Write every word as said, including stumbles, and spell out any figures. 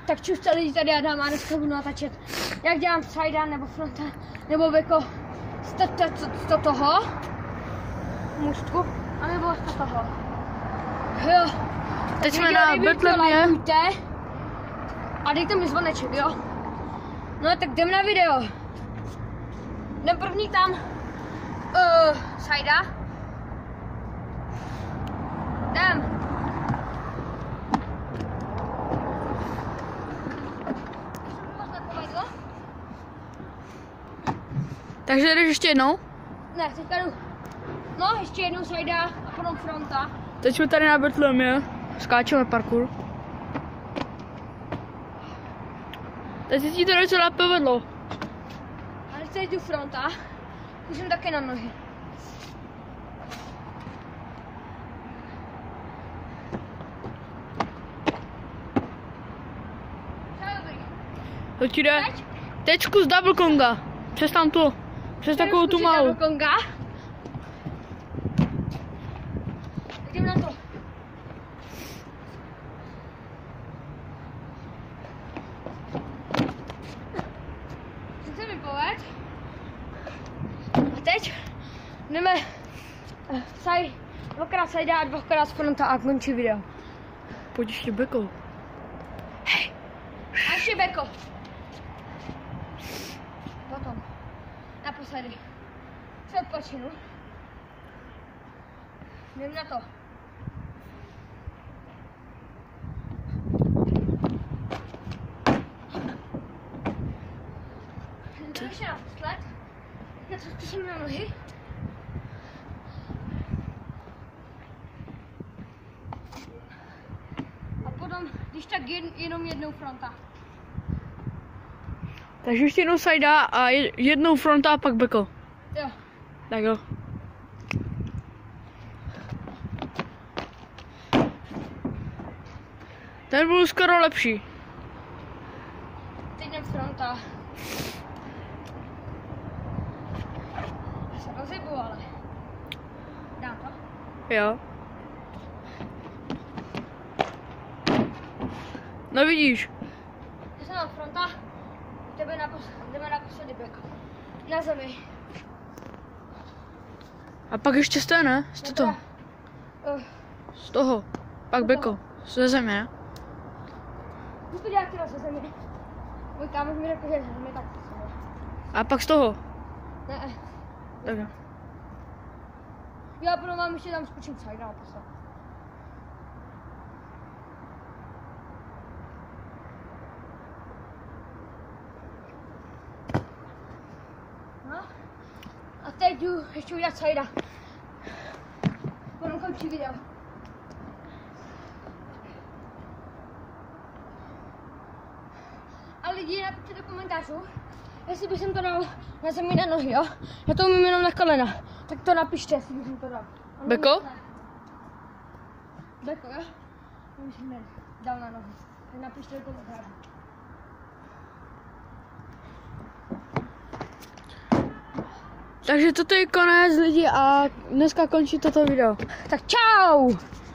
Tak čuste lidi, tady Adam a dneska budu natáčet, jak dělám side nebo fronta, nebo jako z toho můstku, anebo z toho. Jo. Teď jsme na Betlemě. A dejte mi zvoneček, jo. No tak jdem na video. Jdem první tam uh, sajda. Jdem. Takže jdeš ještě jednou? Ne, teďka jdu. No, ještě jednou sajda a potom fronta. Teď jsme tady na Betlemě. Skáčeme parkour. Teď se ti to docela povedlo. A teď jdu fronta. Už jsem taky na nohy. To ti jde. Teď? Teď zkus double konga. Přes tam tu. Přes takovou tu malou. Double konga. Jdem na to. Co se mi povedl? A teď jdeme side, dvakrát side a dvakrát fronta a končí video. Pojď ještě beko. Hej. A ještě beko. Potom. Naposledy. Se odpočinu. Jdem na to. Jdem ještě naposled. Já to zkusím na nohy. A potom, když tak jen, jenom jednou fronta. Takže ještě jednou sajda a jednou fronta a pak beko. Jo. Tak jo. Ten byl skoro lepší. Teď jdem fronta. Já se rozjebu, ale dám to? Jo. No vidíš. Já jsem na fronta. Jdeme naposledy, jdeme naposledy beko. Na zemi. A pak ještě z té, ne? Z toho. Uh, Z toho. Pak beko. Ze země, ne? Jdu to dělat teda ze země. Můj kámoš mi řekl, že ze země tak ze země. A pak z toho. Ne. Tak jo. Já potom mám ještě tam skočím side naposled. No. A teď jdu ještě udělat sajda. Potom končí video. A lidi, napište do komentářů, jestli bych to dal na zemi na nohy, jo? Já to umím jenom na kolena. Tak to napište, jestli bych to dal. Beko? Beko, jo? Myslím, ne. Dal na nohy. Tak napište do komentářů. Takže toto je konec lidi a dneska končí toto video. Tak čau!